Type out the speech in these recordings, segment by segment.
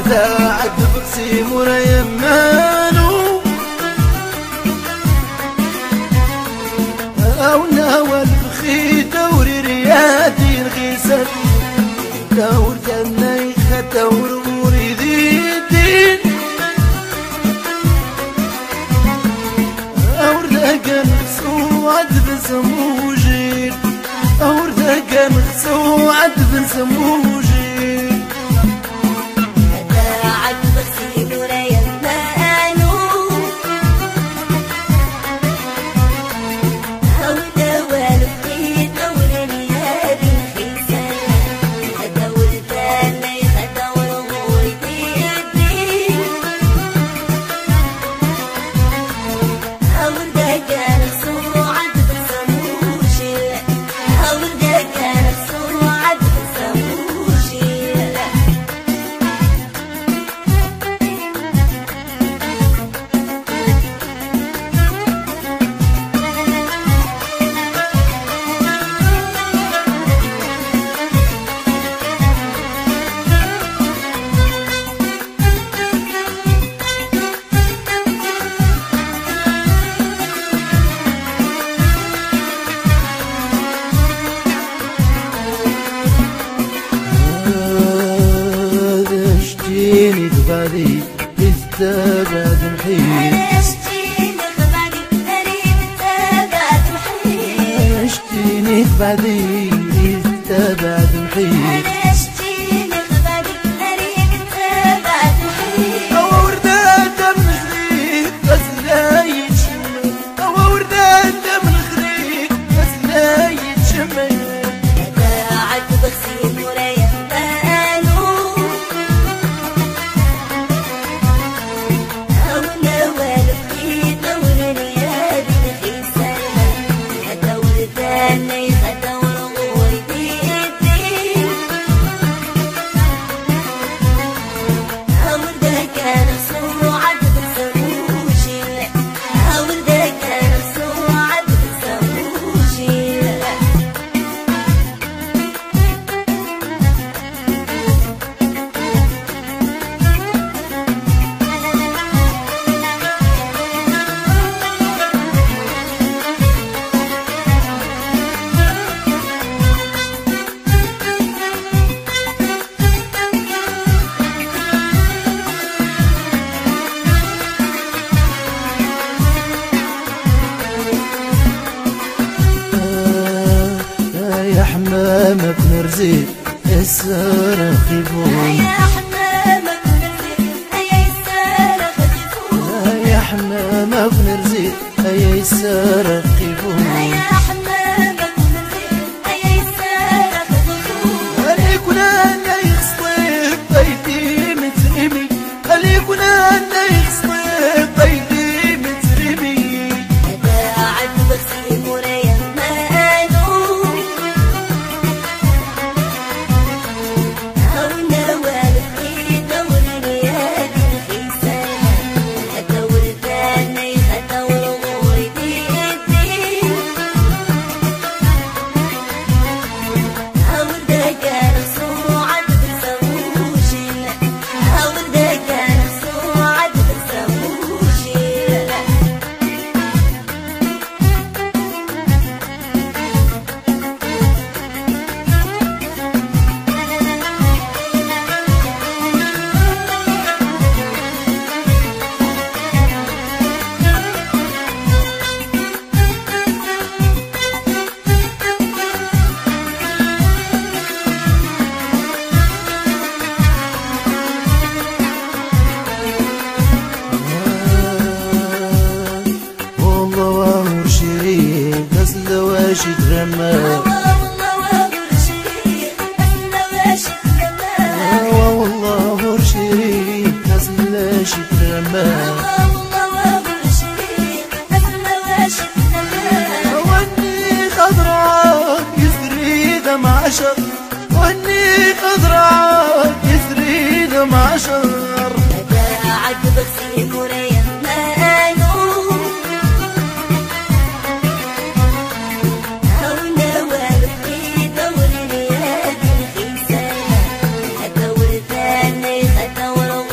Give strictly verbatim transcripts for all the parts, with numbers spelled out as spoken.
تعد بقسي مرا يمانو او ناوى البخي دوري ريادي الغيسان دور جناي خدور مريدي الدين اور لقن سوعد بسموجين اور لقن سوعد بسموجين اشتيني غبالي استبعد محيط اشتيني غبالي قريب استبعد محيط اشتيني غبالي استبعد محيط اشتيني غبالي قريب استبعد محيط او وردة من خريق بس لا يتشمل او وردة من خريق بس لا يتشمل تعد بغسيل ورايا حمامة بنرزي السارة خيفون يا حمامة بنرزي يا السارة خيفون يا حمامة بنرزي يا السارة خيفون يا حمامة بنرزي يا السارة خيفون اللي كنا يخصيك بيتي مترمي اللي كنا يخصيك بيتي مترمي تعد بغسيل ورايا لواشي ترمى والله ورشيد لواشي ترمى والله ورشيد لواشي ترمى والله ورشيد لواشي ترمى واني خضراء يسري دم عشر واني خضراء يسري دم عشر تعد بغسيل ورايا I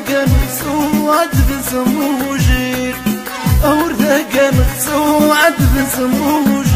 كان سواد بسموجي أوردا كان سواد بسموجي